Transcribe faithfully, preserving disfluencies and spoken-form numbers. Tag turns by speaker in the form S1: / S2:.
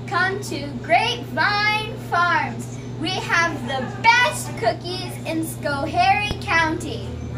S1: come to Grapevine Farms. We have the best cookies in Schoharie County.